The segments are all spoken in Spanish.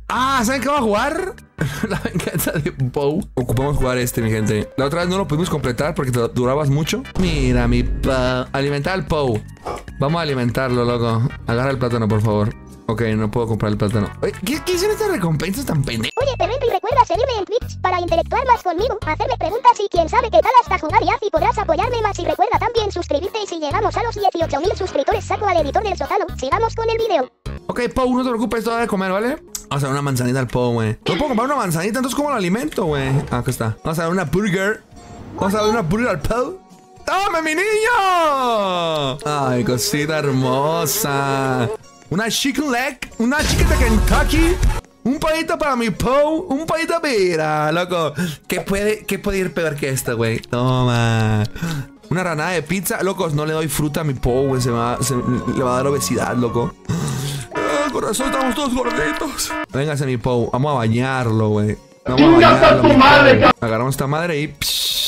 Ah, ¿saben qué va a jugar? La venganza de Pou. Ocupamos jugar este, mi gente. La otra vez no lo pudimos completar porque te durabas mucho. Mira, mi Pou. Alimentar al Pou. Vamos a alimentarlo, loco. Agarra el plátano, por favor. Ok, no puedo comprar el plátano. Oye, ¿qué son estas recompensas tan pendejas? Oye, Perrento, y recuerda seguirme en Twitch para interactuar más conmigo, hacerme preguntas y quién sabe qué tal hasta jugar y así podrás apoyarme más. Y recuerda también suscribirte y si llegamos a los 18.000 suscriptores saco al editor del sótano. Sigamos con el video. Ok, Pou, no te preocupes, todo de comer, ¿vale? Vamos a dar una manzanita al Pou, güey. No puedo comprar una manzanita, entonces ¿cómo lo alimento, güey? Ah, acá está. Vamos a dar una burger. Vamos a dar una burger al Pou. ¡Tome, mi niño! Ay, cosita hermosa. Una chicken leg, una chicken de Kentucky. Un pollito para mi Pou. Un pollito, mira, loco. ¿Qué puede ir peor que esto, güey? Toma. Una granada de pizza. Locos, no le doy fruta a mi Pou, güey. Le va a dar obesidad, loco. Corazón, estamos todos gorditos. Véngase, mi Pou. Vamos a bañarlo, güey. Vamos a bañarlo. Agarramos esta madre y...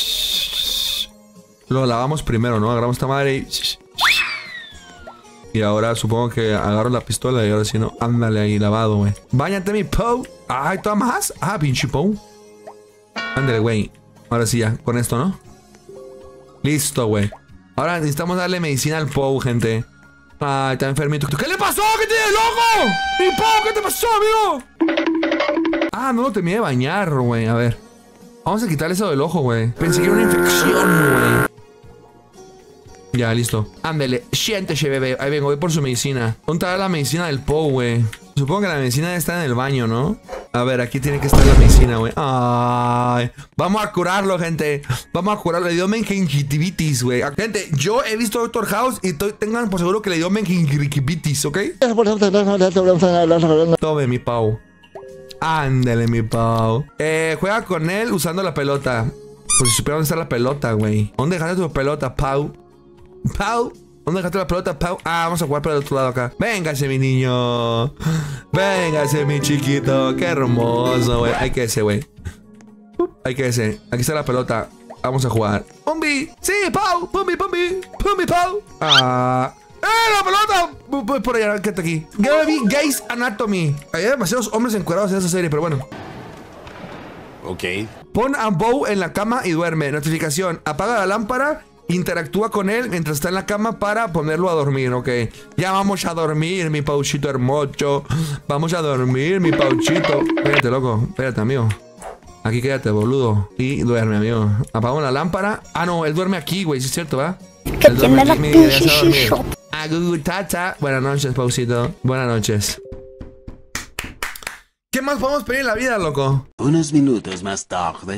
Lo lavamos primero, ¿no? Agarramos esta madre y... Y ahora supongo que agarro la pistola y ahora sí no. Ándale ahí, lavado, güey. Báñate, mi Pou. Ay, ¿toma más? Ah, pinche Pou. Ándale, güey. Ahora sí ya, con esto, ¿no? Listo, güey. Ahora necesitamos darle medicina al Pou, gente. Ay, está enfermito. ¿Qué le pasó? ¿Qué tienes, loco? Mi Pou, ¿qué te pasó, amigo? Ah, no lo terminé de bañar, güey. A ver. Vamos a quitarle eso del ojo, güey. Pensé que era una infección, güey. Ya, listo. Ándele, siéntese, bebé. Ahí vengo, voy por su medicina. ¿Dónde está la medicina del Pou, güey? Supongo que la medicina está en el baño, ¿no? A ver, aquí tiene que estar la medicina, güey. Ay, vamos a curarlo, gente. Vamos a curarlo. Le dio meningitis, güey. Gente, yo he visto Doctor House y tengan por seguro que le dio meningitis, ¿ok? Tome, mi Pou. Ándale, mi Pou. Juega con él usando la pelota. Por si supiera dónde está la pelota, güey. ¿Dónde dejaste tu pelota, Pou? Pou, ¿dónde dejaste la pelota, Pou? Ah, vamos a jugar por el otro lado acá. Véngase, mi niño. Véngase, mi chiquito. Qué hermoso, güey. Hay que ese, güey. Hay que ese. Aquí está la pelota. Vamos a jugar. ¡Pumbi! ¡Sí, Pou! ¡Pumbi, Pumbi! ¡Pumbi, Pou! ¡Ah! ¡La pelota! Por allá, quédate aquí. Gays Anatomy. Hay demasiados hombres encuadrados en esa serie, pero bueno. Ok. Pon a Pou en la cama y duerme. Notificación. Apaga la lámpara. Interactúa con él mientras está en la cama para ponerlo a dormir, ok. Ya vamos a dormir, mi Pauchito hermoso. Vamos a dormir, mi Pauchito. Espérate, loco. Espérate, amigo. Aquí quédate, boludo. Y duerme, amigo. Apagamos la lámpara. Ah, no, él duerme aquí, güey. Sí es cierto, ¿va? Él duerme aquí, mira, ya se va a dormir. Agutata. Buenas noches, Pauchito. Buenas noches. ¿Qué más podemos pedir en la vida, loco? Unos minutos más tarde.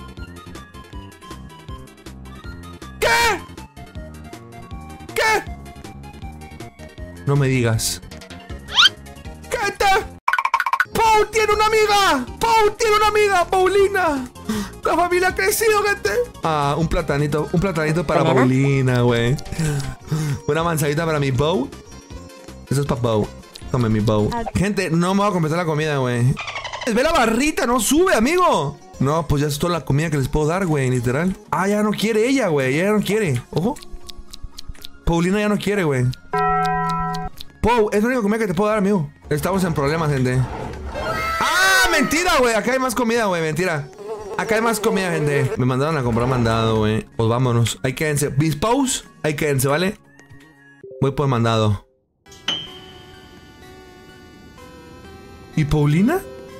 No me digas. ¿Qué te? ¡Pou tiene una amiga! ¡Pou tiene una amiga! ¡Paulina! La familia ha crecido, gente. Ah, un platanito para Paulina, güey. Una manzanita para mi Pou. Eso es para Pou. Tome mi Pou. Gente, no me voy a completar la comida, güey. Ve la barrita, no sube, amigo. No, pues ya es toda la comida que les puedo dar, güey, literal. Ah, ya no quiere ella, güey. Ya no quiere. Ojo. Paulina ya no quiere, güey. Pou, es la única comida que te puedo dar, amigo. Estamos en problemas, gente. ¡Ah, mentira, güey! Acá hay más comida, güey, mentira. Acá hay más comida, gente. Me mandaron a comprar mandado, güey. Pues vámonos. Ahí quédense. Mis Pous, ahí quédense, ¿vale? Voy por mandado. ¿Y Paulina?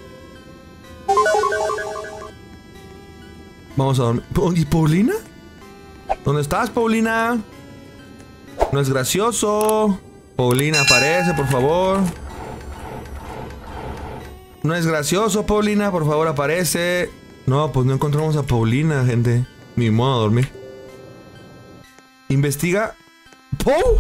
Vamos a dormir. ¿Y Paulina? ¿Dónde estás, Paulina? No es gracioso. Paulina, aparece, por favor. No es gracioso, Paulina, por favor, aparece. No, pues no encontramos a Paulina, gente. Ni modo a dormir. Investiga. ¿Pou?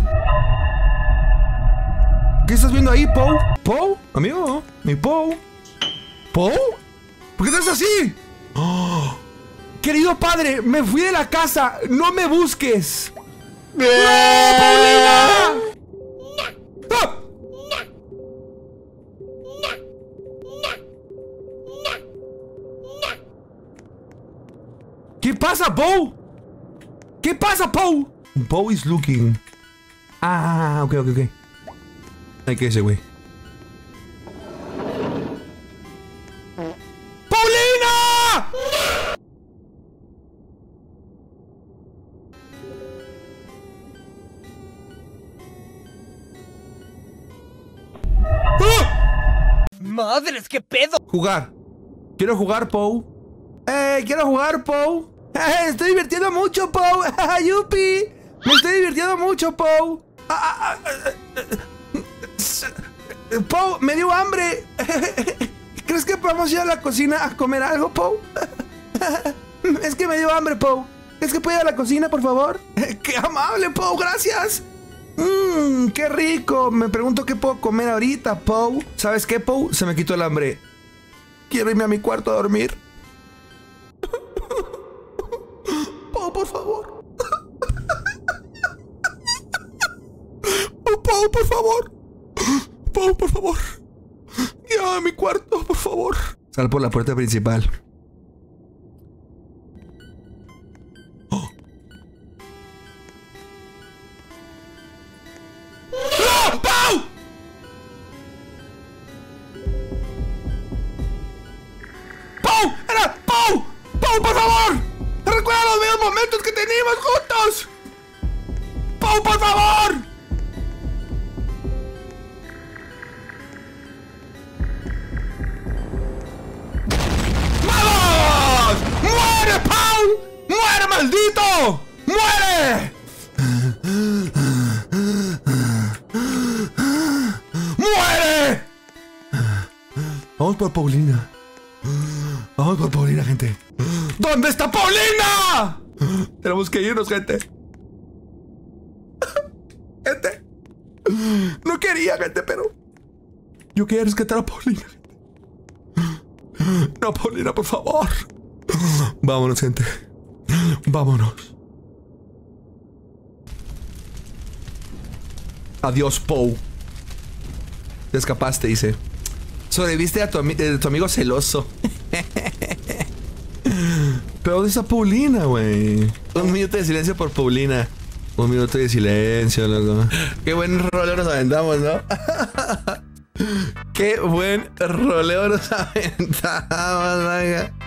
¿Qué estás viendo ahí, Pou? ¿Pou? Amigo, mi Pou. ¿Pou? ¿Por qué estás así? Oh. Querido padre, me fui de la casa. No me busques. ¡No, Paulina! ¡Ah! ¿Qué pasa, Pou? ¿Qué pasa, Pou? Pou is looking. Ah, ok. Hay que ese, güey. ¡Madres, qué pedo! Jugar. Quiero jugar, Pou. Quiero jugar, Pou. Estoy divirtiendo mucho, Pou. ¡Yupi! Me estoy divirtiendo mucho, Pou. Pou, me dio hambre. ¿Crees que podemos ir a la cocina a comer algo, Pou? Es que me dio hambre, Pou. ¿Es que puedo ir a la cocina, por favor? ¡Qué amable, Pou! ¡Gracias! ¡Qué rico! Me pregunto qué puedo comer ahorita, Pou. ¿Sabes qué, Pou? Se me quitó el hambre. Quiero irme a mi cuarto a dormir. Pou, por favor. Pou, por favor. Pou, por favor. Llévame a mi cuarto, por favor. Sal por la puerta principal. ¡Por favor! ¡Recuerda los bellos momentos que teníamos juntos! ¡Pou, por favor! ¡Vamos! ¡Muere, Pou! ¡Muere, maldito! ¡Muere! ¡Muere! Vamos por Paulina. Vamos por Paulina, gente. ¿Dónde está Paulina? Tenemos que irnos, gente. Gente. No quería, gente, pero yo quería rescatar a Paulina. No, Paulina, por favor. Vámonos, gente. Vámonos. Adiós, Pou. Te escapaste, dice. Sobreviviste a tu amigo celoso. Pero ¿dónde está Paulina, güey? Un minuto de silencio por Paulina. Un minuto de silencio, loco. Qué buen roleo nos aventamos, ¿no? Qué buen roleo nos aventamos, vaya.